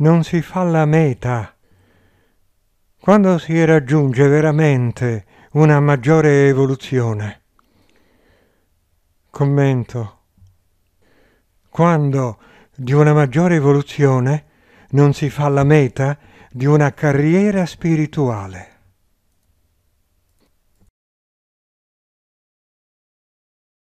non si fa la meta. Quando si raggiunge veramente una maggiore evoluzione? Commento. Quando di una maggiore evoluzione non si fa la meta di una carriera spirituale.